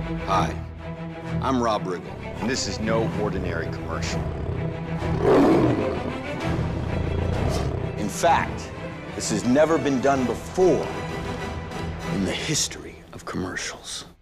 Hi, I'm Rob Riggle, and this is no ordinary commercial. In fact, this has never been done before in the history of commercials.